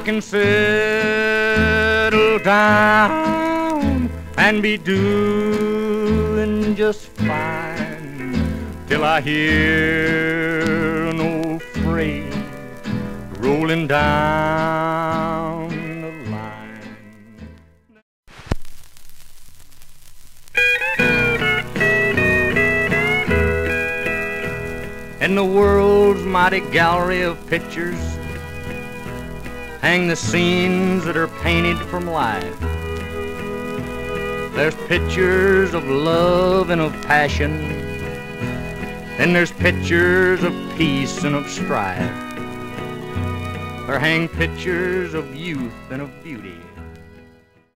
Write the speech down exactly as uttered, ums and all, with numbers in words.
can settle down and be doing just fine till I hear an old freight rolling down the line. In the world's mighty gallery of pictures hang the scenes that are painted from life. There's pictures of love and of passion, and there's pictures of peace and of strife. There hang pictures of youth and of beauty,